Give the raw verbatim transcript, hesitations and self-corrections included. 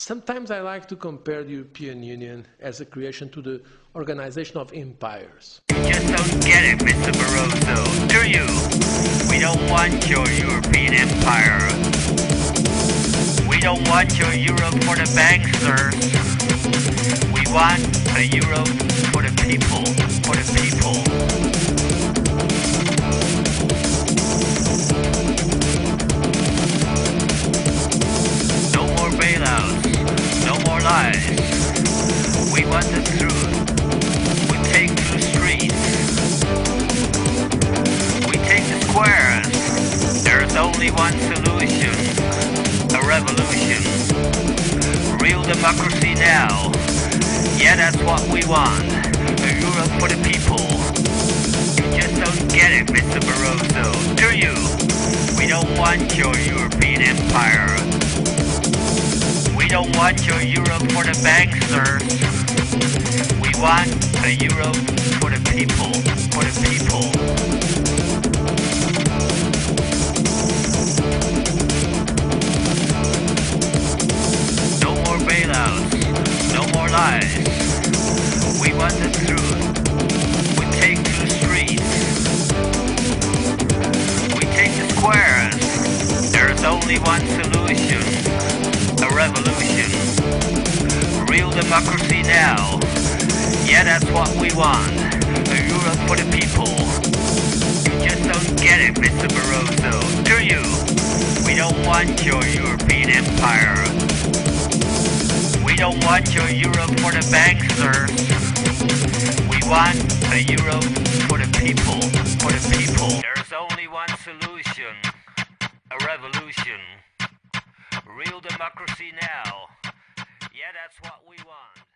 Sometimes I like to compare the European Union as a creation to the organization of empires. You just don't get it, Mister Barroso, do you? We don't want your European empire. We don't want your Europe for the banksters. We want a Europe for the people, for the people. No more bailouts, no more lies. We want the truth. We take to the streets. We take the squares. There's only one solution. A revolution. Real democracy now. Yeah, that's what we want. A Europe for the people. You just don't get it, Mister Barroso, do you? We don't want your European empire. We don't want your Europe for the banksters. We want a Europe for the people, for the people. No more bailouts, no more lies. We want the truth. We take to the streets. We take the squares. There's only one solution. A revolution. Real democracy now. Yeah, that's what we want. A Europe for the people. You just don't get it, Mister Barroso, do you? We don't want your European empire. We don't want your Europe for the banksters. We want a Europe for the people, for the people. There's only one solution. A revolution. Real democracy now. Yeah, that's what we want.